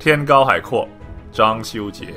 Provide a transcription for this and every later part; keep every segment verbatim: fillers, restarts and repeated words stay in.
天高海阔，张修杰。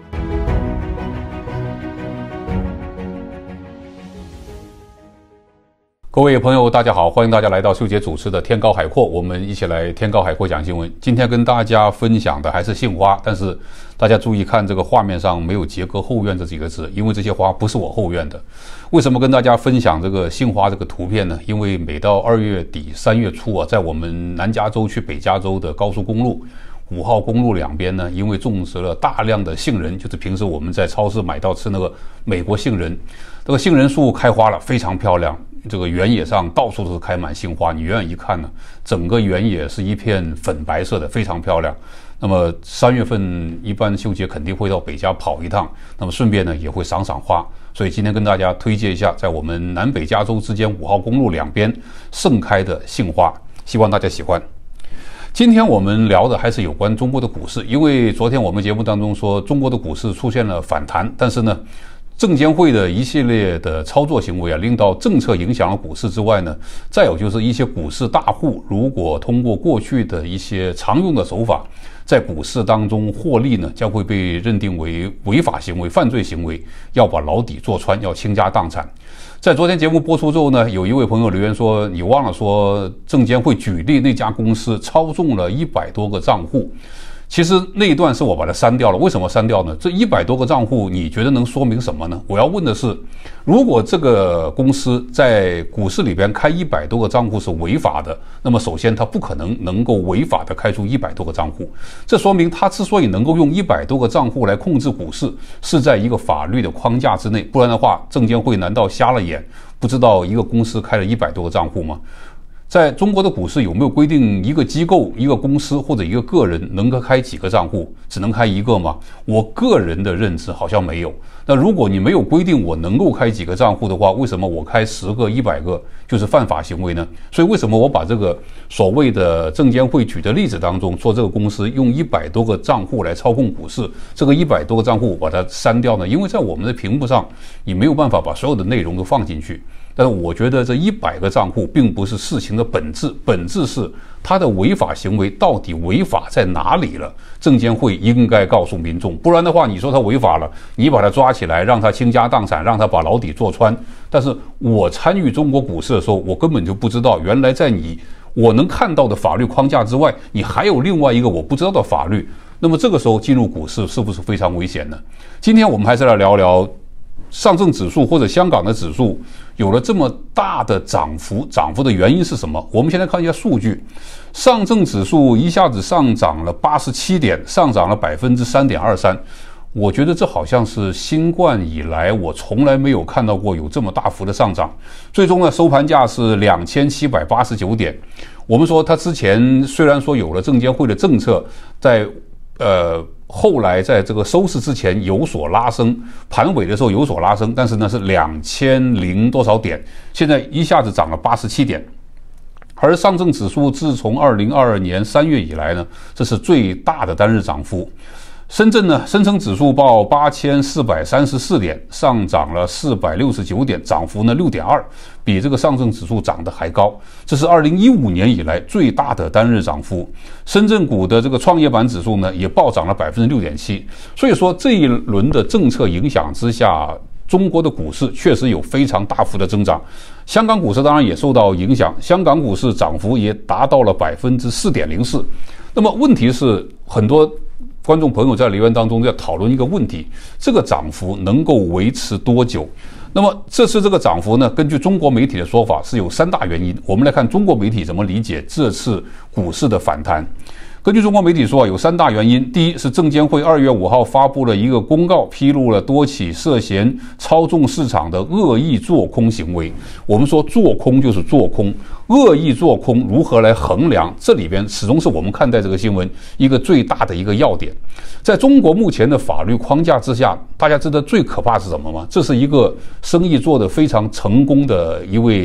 各位朋友，大家好，欢迎大家来到修杰主持的《天高海阔》，我们一起来天高海阔讲新闻。今天跟大家分享的还是杏花，但是大家注意看这个画面上没有结合后院这几个字，因为这些花不是我后院的。为什么跟大家分享这个杏花这个图片呢？因为每到二月底三月初啊，在我们南加州去北加州的高速公路五号公路两边呢，因为种植了大量的杏仁，就是平时我们在超市买到吃那个美国杏仁，这个杏仁树开花了，非常漂亮。这个原野上到处都是开满杏花，你远远一看呢，整个原野是一片粉白色的，非常漂亮。那么三月份一般修杰肯定会到北加跑一趟，那么顺便呢也会赏赏花。所以今天跟大家推荐一下，在我们南北加州之间五号公路两边盛开的杏花，希望大家喜欢。今天我们聊的还是有关中国的股市，因为昨天我们节目当中说中国的股市出现了反弹，但是呢证监会的一系列的操作行为啊，令到政策影响了股市之外呢，再有就是一些股市大户如果通过过去的一些常用的手法，在股市当中获利呢，将会被认定为违法行为、犯罪行为，要把牢底坐穿，要倾家荡产。在昨天节目播出之后呢，有一位朋友留言说，你忘了说证监会举例那家公司操纵了一百多个账户。其实那一段是我把它删掉了，为什么删掉呢？这一百多个账户，你觉得能说明什么呢？我要问的是，如果这个公司在股市里边开一百多个账户是违法的，那么首先它不可能能够违法的开出一百多个账户，这说明它之所以能够用一百多个账户来控制股市，是在一个法律的框架之内，不然的话，证监会难道瞎了眼，不知道一个公司开了一百多个账户吗？在中国的股市有没有规定一个机构、一个公司或者一个个人能够开几个账户？只能开一个吗？我个人的认知好像没有。那如果你没有规定我能够开几个账户的话，为什么我开十个、一百个就是犯法行为呢？所以为什么我把这个所谓的证监会举的例子当中说这个公司用一百多个账户来操控股市，这个一百多个账户我把它删掉呢？因为在我们的屏幕上你没有办法把所有的内容都放进去。但是我觉得这一百个账户并不是事情的本质，本质是它的违法行为到底违法在哪里了？证监会应该告诉民众，不然的话，你说他违法了，你把他抓起来，让他倾家荡产，让他把牢底坐穿。但是我参与中国股市的时候，我根本就不知道，原来在你我能看到的法律框架之外，你还有另外一个我不知道的法律。那么这个时候进入股市是不是非常危险呢？今天我们还是来聊聊上证指数或者香港的指数有了这么大的涨幅，涨幅的原因是什么？我们先来看一下数据。上证指数一下子上涨了八十七点，上涨了 百分之三点二三。我觉得这好像是新冠以来我从来没有看到过有这么大幅的上涨。最终呢，收盘价是两千七百八十九点。我们说它之前虽然说有了证监会的政策，在呃后来在这个收市之前有所拉升，盘尾的时候有所拉升，但是呢是两千零多少点，现在一下子涨了八十七点。而上证指数自从二零二二年三月以来呢，这是最大的单日涨幅。深圳呢，深成指数报八千四百三十四点，上涨了四百六十九点，涨幅呢 六点二， 比这个上证指数涨得还高。这是二零一五年以来最大的单日涨幅。深圳股的这个创业板指数呢，也暴涨了 百分之六点七。所以说这一轮的政策影响之下，中国的股市确实有非常大幅的增长。香港股市当然也受到影响，香港股市涨幅也达到了 百分之四点零四。那么问题是，很多观众朋友在留言当中要讨论一个问题，这个涨幅能够维持多久？那么这次这个涨幅呢，根据中国媒体的说法是有三大原因。我们来看中国媒体怎么理解这次股市的反弹。根据中国媒体说，有三大原因。第一是证监会二月五号发布了一个公告，披露了多起涉嫌操纵市场的恶意做空行为。我们说做空就是做空，恶意做空如何来衡量？这里边始终是我们看待这个新闻一个最大的一个要点。在中国目前的法律框架之下，大家知道最可怕是什么吗？这是一个生意做得非常成功的一位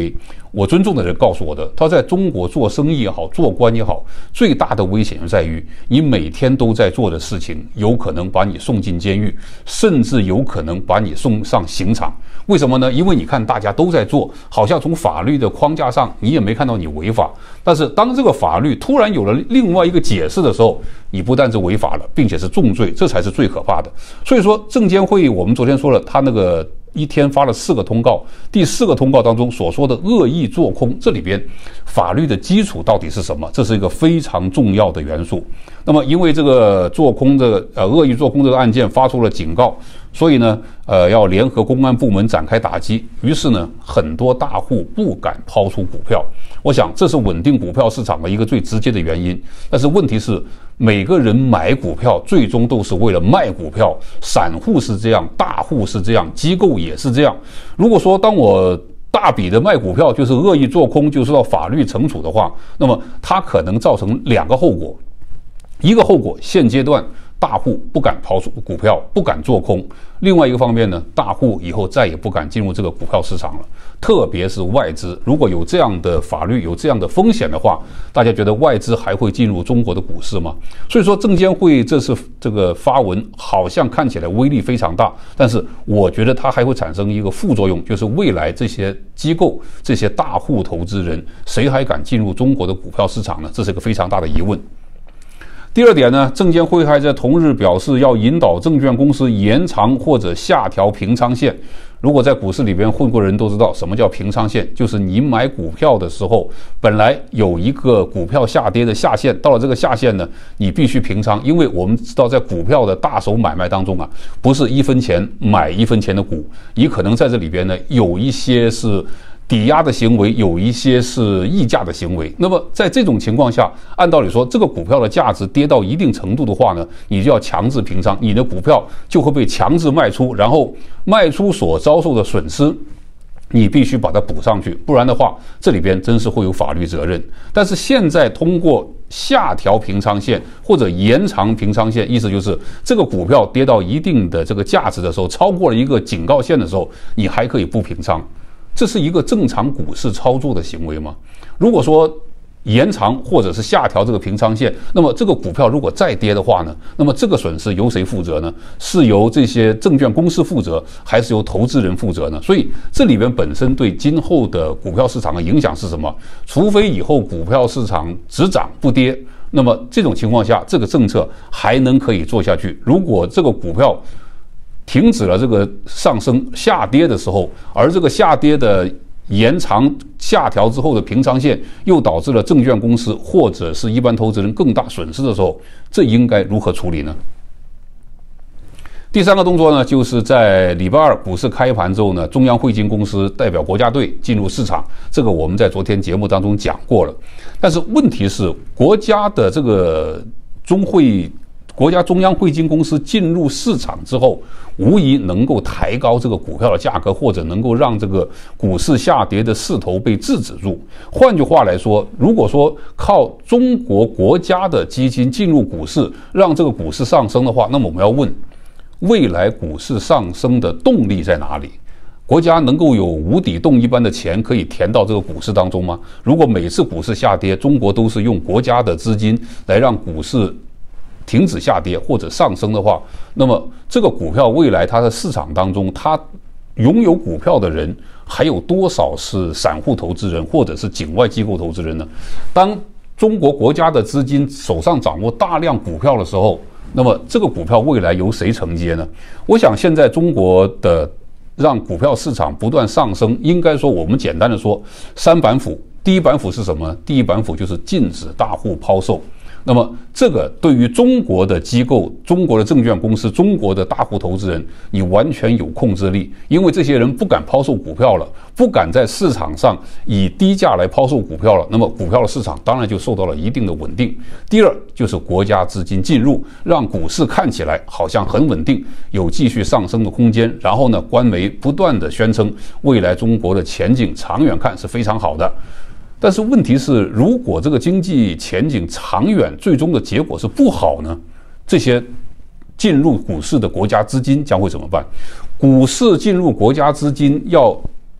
我尊重的人告诉我的，他在中国做生意也好，做官也好，最大的危险就在于你每天都在做的事情，有可能把你送进监狱，甚至有可能把你送上刑场。为什么呢？因为你看大家都在做，好像从法律的框架上你也没看到你违法，但是当这个法律突然有了另外一个解释的时候，你不但是违法了，并且是重罪，这才是最可怕的。所以说证监会我们昨天说了，他那个一天发了四个通告，第四个通告当中所说的恶意做空，这里边法律的基础到底是什么？这是一个非常重要的元素。那么因为这个做空的呃恶意做空这个案件发出了警告，所以呢呃要联合公安部门展开打击，于是呢很多大户不敢抛出股票。我想这是稳定股票市场的一个最直接的原因。但是问题是，每个人买股票最终都是为了卖股票，散户是这样，大户是这样，机构也是这样。如果说当我大笔的卖股票就是恶意做空，就受到法律惩处的话，那么它可能造成两个后果。一个后果，现阶段大户不敢抛出股票，不敢做空；另外一个方面呢，大户以后再也不敢进入这个股票市场了，特别是外资。如果有这样的法律，有这样的风险的话，大家觉得外资还会进入中国的股市吗？所以说，证监会这次这个发文好像看起来威力非常大，但是我觉得它还会产生一个副作用，就是未来这些机构、这些大户投资人，谁还敢进入中国的股票市场呢？这是一个非常大的疑问。第二点呢，证监会还在同日表示要引导证券公司延长或者下调平仓线。如果在股市里边混过人都知道什么叫平仓线，就是你买股票的时候，本来有一个股票下跌的下限，到了这个下限呢，你必须平仓，因为我们知道在股票的大手买卖当中啊，不是一分钱买一分钱的股，你可能在这里边呢有一些是抵押的行为，有一些是溢价的行为。那么在这种情况下，按道理说，这个股票的价值跌到一定程度的话呢，你就要强制平仓，你的股票就会被强制卖出，然后卖出所遭受的损失，你必须把它补上去，不然的话，这里边真是会有法律责任。但是现在通过下调平仓线或者延长平仓线，意思就是这个股票跌到一定的这个价值的时候，超过了一个警告线的时候，你还可以不平仓。这是一个正常股市操作的行为吗？如果说延长或者是下调这个平仓线，那么这个股票如果再跌的话呢，那么这个损失由谁负责呢？是由这些证券公司负责，还是由投资人负责呢？所以这里边本身对今后的股票市场的影响是什么？除非以后股票市场只涨不跌，那么这种情况下，这个政策还能可以做下去。如果这个股票停止了这个上升下跌的时候，而这个下跌的延长下调之后的平仓线又导致了证券公司或者是一般投资人更大损失的时候，这应该如何处理呢？第三个动作呢，就是在礼拜二股市开盘之后呢，中央汇金公司代表国家队进入市场，这个我们在昨天节目当中讲过了。但是问题是，国家的这个中汇国家中央汇金公司进入市场之后，无疑能够抬高这个股票的价格，或者能够让这个股市下跌的势头被制止住。换句话来说，如果说靠中国国家的基金进入股市，让这个股市上升的话，那么我们要问，未来股市上升的动力在哪里？国家能够有无底洞一般的钱可以填到这个股市当中吗？如果每次股市下跌，中国都是用国家的资金来让股市停止下跌或者上升的话，那么这个股票未来它的市场当中，它拥有股票的人还有多少是散户投资人或者是境外机构投资人呢？当中国国家的资金手上掌握大量股票的时候，那么这个股票未来由谁承接呢？我想现在中国的让股票市场不断上升，应该说我们简单的说三板斧。第一板斧是什么？第一板斧就是禁止大户抛售。那么这个对于中国的机构、中国的证券公司、中国的大户投资人，你完全有控制力，因为这些人不敢抛售股票了，不敢在市场上以低价来抛售股票了，那么股票的市场当然就受到了一定的稳定。第二就是国家资金进入，让股市看起来好像很稳定，有继续上升的空间。然后呢，官媒不断的宣称未来中国的前景长远看是非常好的。但是问题是，如果这个经济前景长远最终的结果是不好呢？这些进入股市的国家资金将会怎么办？股市进入国家资金要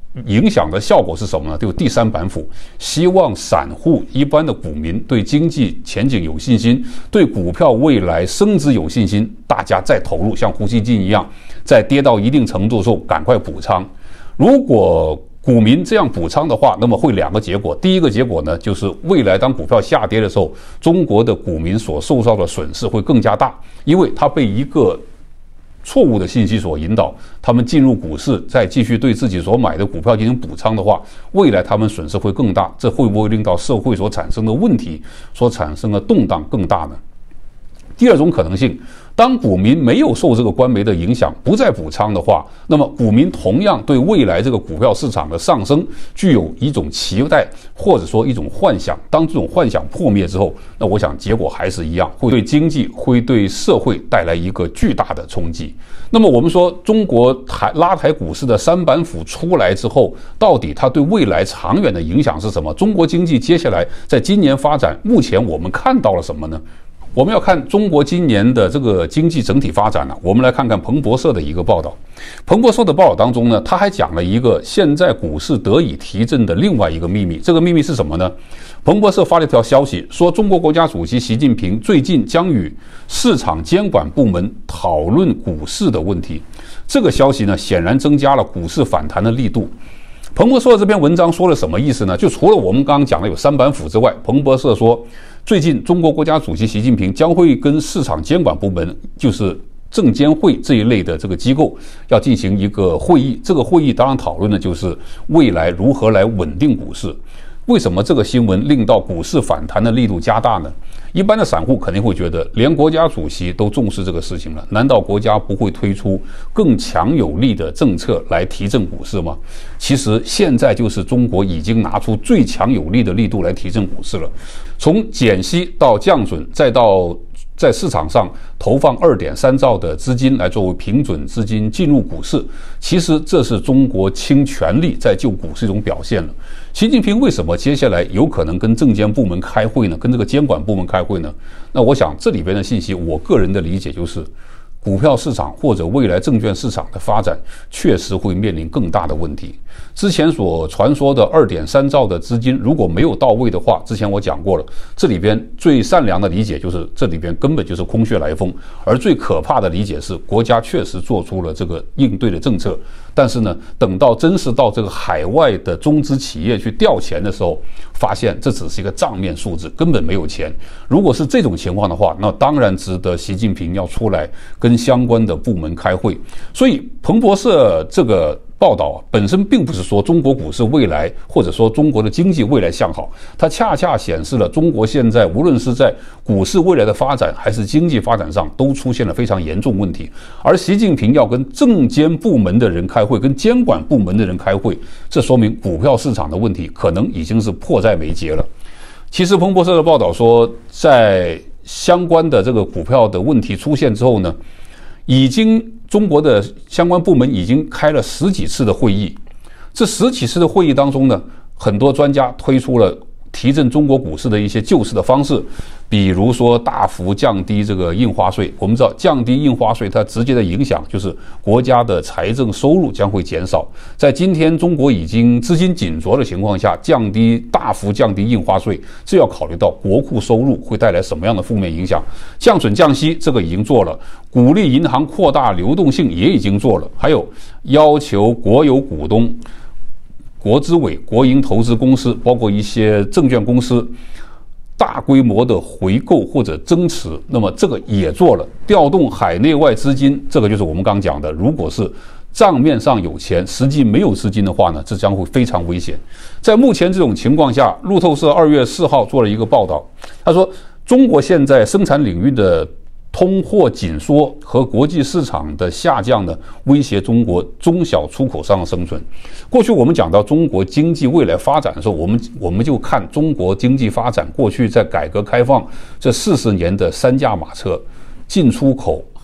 影响的效果是什么呢？就第三板斧，希望散户一般的股民对经济前景有信心，对股票未来升值有信心，大家再投入，像呼吸机一样，在跌到一定程度的时候赶快补仓。如果股民这样补仓的话，那么会两个结果。第一个结果呢，就是未来当股票下跌的时候，中国的股民所受到的损失会更加大，因为它被一个错误的信息所引导，他们进入股市，再继续对自己所买的股票进行补仓的话，未来他们损失会更大。这会不会令到社会所产生的问题、所产生的动荡更大呢？第二种可能性，当股民没有受这个官媒的影响，不再补仓的话，那么股民同样对未来这个股票市场的上升具有一种期待，或者说一种幻想。当这种幻想破灭之后，那我想结果还是一样，会对经济、会对社会带来一个巨大的冲击。那么我们说，中国台拉抬股市的三板斧出来之后，到底它对未来长远的影响是什么？中国经济接下来在今年发展，目前我们看到了什么呢？我们要看中国今年的这个经济整体发展呢、啊，我们来看看彭博社的一个报道。彭博社的报道当中呢，他还讲了一个现在股市得以提振的另外一个秘密。这个秘密是什么呢？彭博社发了一条消息，说中国国家主席习近平最近将与市场监管部门讨论股市的问题。这个消息呢，显然增加了股市反弹的力度。彭博社这篇文章说了什么意思呢？就除了我们刚刚讲的有三板斧之外，彭博社说，最近中国国家主席习近平将会跟市场监管部门，就是证监会这一类的这个机构要进行一个会议。这个会议当然讨论的就是未来如何来稳定股市。为什么这个新闻令到股市反弹的力度加大呢？一般的散户肯定会觉得，连国家主席都重视这个事情了，难道国家不会推出更强有力的政策来提振股市吗？其实现在就是中国已经拿出最强有力的力度来提振股市了，从减息到降准，再到在市场上投放 二点三兆的资金来作为平准资金进入股市，其实这是中国倾全力在救股市一种表现了。习近平为什么接下来有可能跟证监部门开会呢？跟这个监管部门开会呢？那我想这里边的信息，我个人的理解就是，股票市场或者未来证券市场的发展确实会面临更大的问题。之前所传说的 二点三兆的资金如果没有到位的话，之前我讲过了，这里边最善良的理解就是这里边根本就是空穴来风，而最可怕的理解是国家确实做出了这个应对的政策，但是呢，等到真是到这个海外的中资企业去调钱的时候，发现这只是一个账面数字，根本没有钱。如果是这种情况的话，那当然值得习近平要出来跟相关的部门开会。所以彭博社这个报道本身并不是说中国股市未来或者说中国的经济未来向好，它恰恰显示了中国现在无论是在股市未来的发展还是经济发展上都出现了非常严重问题。而习近平要跟证监部门的人开会，跟监管部门的人开会，这说明股票市场的问题可能已经是迫在眉睫了。其实彭博社的报道说，在相关的这个股票的问题出现之后呢，已经中国的相关部门已经开了十几次的会议，这十几次的会议当中呢，很多专家推出了提振中国股市的一些救市的方式，比如说大幅降低这个印花税。我们知道降低印花税它直接的影响就是国家的财政收入将会减少，在今天中国已经资金紧矁的情况下，降低大幅降低印花税，这要考虑到国库收入会带来什么样的负面影响。降准降息这个已经做了，鼓励银行扩大流动性也已经做了，还有要求国有股东、国资委、国营投资公司，包括一些证券公司大规模的回购或者增持，那么这个也做了。调动海内外资金，这个就是我们刚讲的，如果是账面上有钱，实际没有资金的话呢，这将会非常危险。在目前这种情况下，路透社二月四号做了一个报道，他说中国现在生产领域的通货紧缩和国际市场的下降呢，威胁中国中小出口商的生存。过去我们讲到中国经济未来发展的时候，我们我们就看中国经济发展过去在改革开放这四十年的三驾马车，进出口、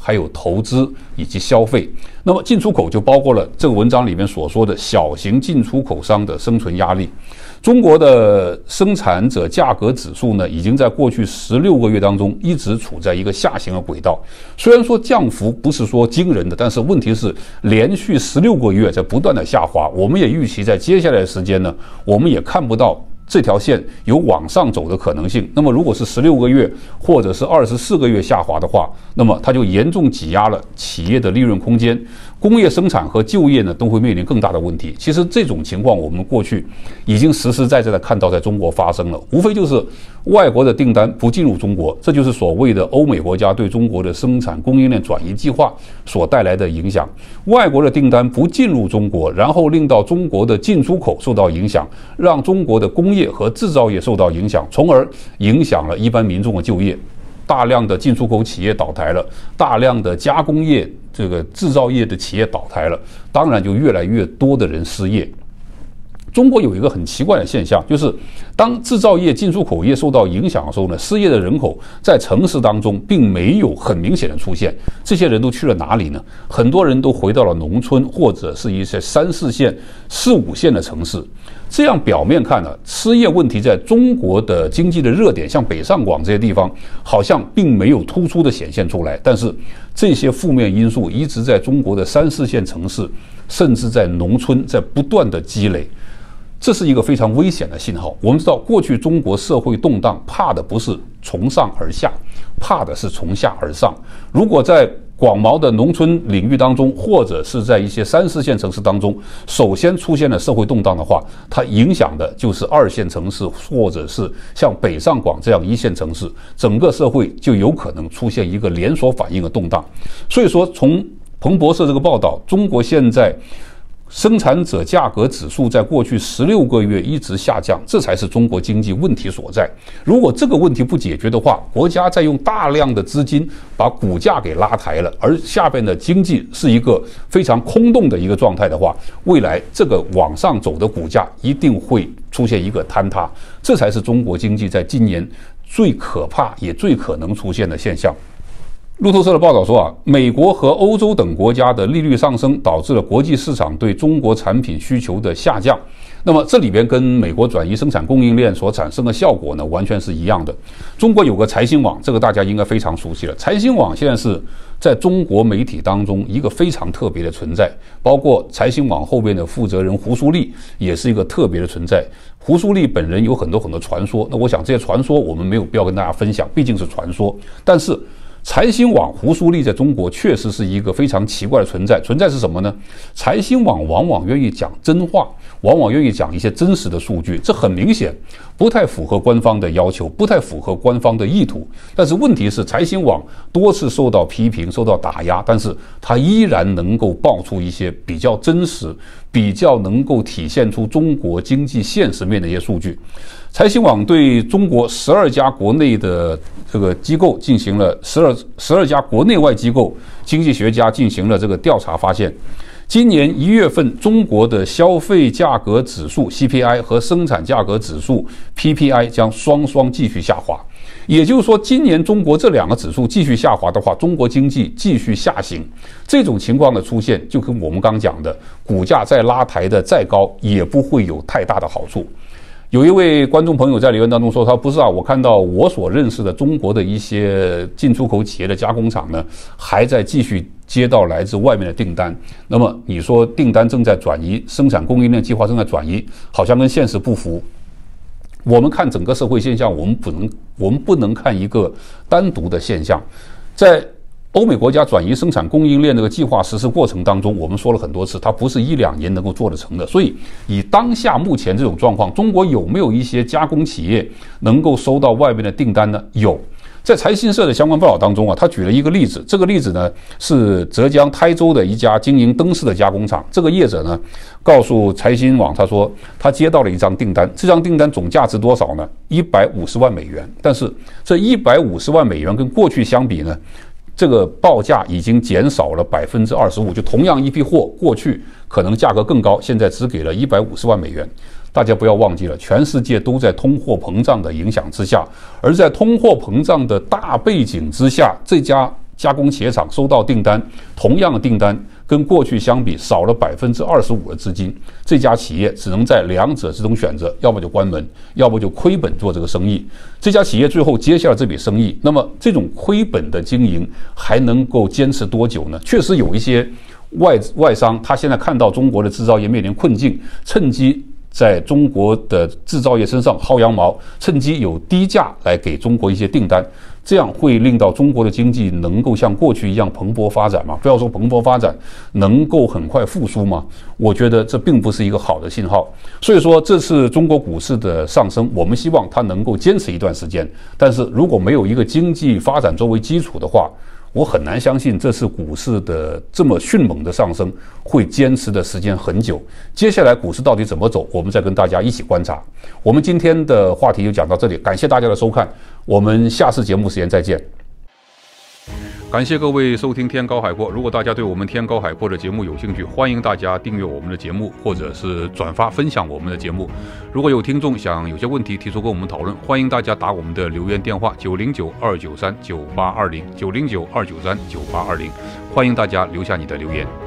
还有投资以及消费。那么进出口就包括了这个文章里面所说的小型进出口商的生存压力。中国的生产者价格指数呢，已经在过去十六个月当中一直处在一个下行的轨道。虽然说降幅不是说惊人的，但是问题是连续十六个月在不断的下滑。我们也预期在接下来的时间呢，我们也看不到这条线有往上走的可能性。那么如果是十六个月或者是二十四个月下滑的话，那么它就严重挤压了企业的利润空间，工业生产和就业呢都会面临更大的问题。其实这种情况我们过去已经实实在在的看到在中国发生了，无非就是外国的订单不进入中国，这就是所谓的欧美国家对中国的生产供应链转移计划所带来的影响。外国的订单不进入中国，然后令到中国的进出口受到影响，让中国的工业和制造业受到影响，从而影响了一般民众的就业。大量的进出口企业倒台了，大量的加工业这个制造业的企业倒台了，当然就越来越多的人失业。中国有一个很奇怪的现象，就是当制造业、进出口业受到影响的时候呢，失业的人口在城市当中并没有很明显的出现。这些人都去了哪里呢？很多人都回到了农村或者是一些三四线、四五线的城市。这样表面看呢，失业问题在中国的经济的热点，像北上广这些地方，好像并没有突出的显现出来。但是这些负面因素一直在中国的三四线城市，甚至在农村，在不断的积累。这是一个非常危险的信号。我们知道，过去中国社会动荡，怕的不是从上而下，怕的是从下而上。如果在广袤的农村领域当中，或者是在一些三四线城市当中，首先出现了社会动荡的话，它影响的就是二线城市，或者是像北上广这样一线城市，整个社会就有可能出现一个连锁反应的动荡。所以说，从彭博社这个报道，中国现在生产者价格指数在过去十六个月一直下降，这才是中国经济问题所在。如果这个问题不解决的话，国家在用大量的资金把股价给拉抬了，而下边的经济是一个非常空洞的一个状态的话，未来这个往上走的股价一定会出现一个坍塌，这才是中国经济在今年最可怕也最可能出现的现象。路透社的报道说啊，美国和欧洲等国家的利率上升，导致了国际市场对中国产品需求的下降。那么这里边跟美国转移生产供应链所产生的效果呢，完全是一样的。中国有个财新网，这个大家应该非常熟悉了。财新网现在是在中国媒体当中一个非常特别的存在，包括财新网后边的负责人胡舒立也是一个特别的存在。胡舒立本人有很多很多传说，那我想这些传说我们没有必要跟大家分享，毕竟是传说。但是财新网胡舒立在中国确实是一个非常奇怪的存在。存在是什么呢？财新网往往愿意讲真话，往往愿意讲一些真实的数据，这很明显不太符合官方的要求，不太符合官方的意图。但是问题是，财新网多次受到批评，受到打压，但是它依然能够爆出一些比较真实、比较能够体现出中国经济现实面的一些数据。财新网对中国十二家国内的这个机构进行了十二十二家国内外机构经济学家进行了这个调查，发现今年一月份中国的消费价格指数 C P I 和生产价格指数 P P I 将双双继续下滑。也就是说，今年中国这两个指数继续下滑的话，中国经济继续下行。这种情况的出现，就跟我们刚讲的，股价再拉抬的再高，也不会有太大的好处。有一位观众朋友在留言当中说，他不是啊，我看到我所认识的中国的一些进出口企业的加工厂呢，还在继续接到来自外面的订单。那么你说订单正在转移，生产供应链计划正在转移，好像跟现实不符。我们看整个社会现象，我们不能我们不能看一个单独的现象。在欧美国家转移生产供应链这个计划实施过程当中，我们说了很多次，它不是一两年能够做得成的。所以以当下目前这种状况，中国有没有一些加工企业能够收到外面的订单呢？有。在财新社的相关报道当中啊，他举了一个例子，这个例子呢是浙江台州的一家经营灯饰的加工厂。这个业者呢告诉财新网，他说他接到了一张订单，这张订单总价值多少呢？一百五十万美元。但是这一百五十万美元跟过去相比呢，这个报价已经减少了百分之二十五。就同样一批货，过去可能价格更高，现在只给了一百五十万美元。大家不要忘记了，全世界都在通货膨胀的影响之下，而在通货膨胀的大背景之下，这家加工企业厂收到订单，同样的订单跟过去相比少了百分之二十五的资金，这家企业只能在两者之中选择，要么就关门，要么就亏本做这个生意。这家企业最后接下了这笔生意，那么这种亏本的经营还能够坚持多久呢？确实有一些外外商，他现在看到中国的制造业面临困境，趁机在中国的制造业身上薅羊毛，趁机有低价来给中国一些订单，这样会令到中国的经济能够像过去一样蓬勃发展吗？不要说蓬勃发展，能够很快复苏吗？我觉得这并不是一个好的信号。所以说，这次中国股市的上升，我们希望它能够坚持一段时间。但是如果没有一个经济发展作为基础的话，我很难相信这次股市的这么迅猛的上升会坚持的时间很久。接下来股市到底怎么走，我们再跟大家一起观察。我们今天的话题就讲到这里，感谢大家的收看，我们下次节目时间再见。感谢各位收听天高海阔。如果大家对我们天高海阔的节目有兴趣，欢迎大家订阅我们的节目，或者是转发分享我们的节目。如果有听众想有些问题提出跟我们讨论，欢迎大家打我们的留言电话九零九二九三九八二零九零九二九三九八二零，欢迎大家留下你的留言。